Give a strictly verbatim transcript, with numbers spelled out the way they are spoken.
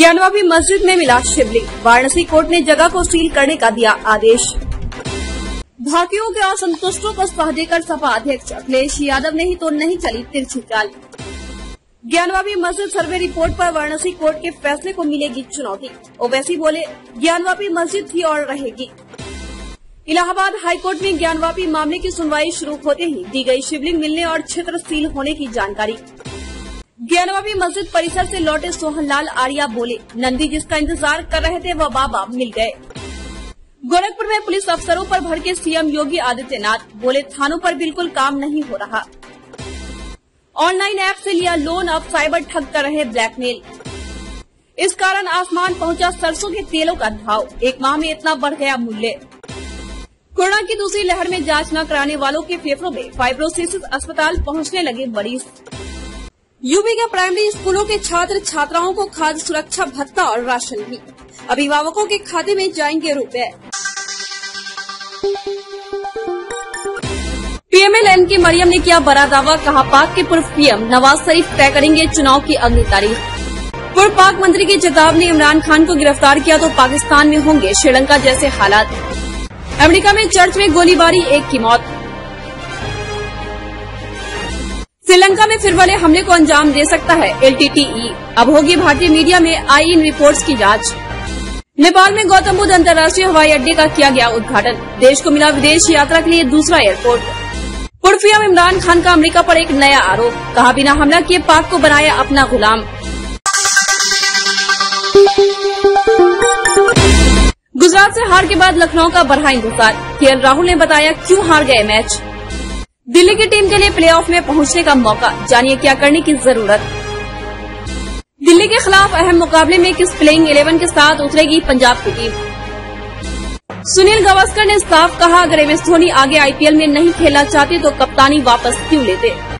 ज्ञानवापी मस्जिद में मिला शिवलिंग, वाराणसी कोर्ट ने जगह को सील करने का दिया आदेश। भाकियों के असंतुष्टों को सह देकर सपा अध्यक्ष अखिलेश यादव ने ही तो नहीं चली तिरछी चाल। ज्ञानवापी मस्जिद सर्वे रिपोर्ट पर वाराणसी कोर्ट के फैसले को मिलेगी चुनौती। ओवैसी बोले, ज्ञानवापी मस्जिद थी और रहेगी। इलाहाबाद हाईकोर्ट में ज्ञानवापी मामले की सुनवाई शुरू होते ही दी गई शिवलिंग मिलने और क्षेत्र सील होने की जानकारी। ज्ञानवापी मस्जिद परिसर से लौटे सोहनलाल आर्या बोले, नंदी जिसका इंतजार कर रहे थे वह बाबा मिल गए। गोरखपुर में पुलिस अफसरों पर भड़के सीएम योगी आदित्यनाथ, बोले थानों पर बिल्कुल काम नहीं हो रहा। ऑनलाइन ऐप से लिया लोन, अब साइबर ठग कर रहे ब्लैकमेल। इस कारण आसमान पहुंचा सरसों के तेलों का भाव, एक माह में इतना बढ़ गया मूल्य। कोरोना की दूसरी लहर में जांच न कराने वालों के फेफड़ों में फाइब्रोसिस, अस्पताल पहुंचने लगे मरीज। यूपी के प्राइमरी स्कूलों के छात्र छात्राओं को खाद्य सुरक्षा भत्ता और राशन भी, अभिभावकों के खाते में जाएंगे रुपए। पीएमएलएन की मरियम ने किया बड़ा दावा, कहा पाक के पूर्व पीएम नवाज शरीफ तय करेंगे चुनाव की अगली तारीख। पूर्व पाक मंत्री की चेतावनी, इमरान खान को गिरफ्तार किया तो पाकिस्तान में होंगे श्रीलंका जैसे हालात। अमेरिका में चर्च में गोलीबारी, एक की मौत। श्रीलंका में फिर वाले हमले को अंजाम दे सकता है एलटीटीई, अब होगी भारतीय मीडिया में आई इन रिपोर्ट्स की जांच। नेपाल में गौतम बुद्ध अंतर्राष्ट्रीय हवाई अड्डे का किया गया उद्घाटन, देश को मिला विदेश यात्रा के लिए दूसरा एयरपोर्ट। पूर्व पीएम इमरान खान का अमेरिका पर एक नया आरोप, कहा बिना हमला किए पाक को बनाया अपना गुलाम। गुजरात से हार के बाद लखनऊ का बढ़ा इंतजार, केएल राहुल ने बताया क्यों हार गए मैच। दिल्ली की टीम के लिए प्लेऑफ में पहुंचने का मौका, जानिए क्या करने की जरूरत। दिल्ली के खिलाफ अहम मुकाबले में किस प्लेइंग इलेवन के साथ उतरेगी पंजाब की टीम। सुनील गावस्कर ने साफ कहा, अगर एम एस धोनी आगे आईपीएल में नहीं खेलना चाहते तो कप्तानी वापस क्यों लेते।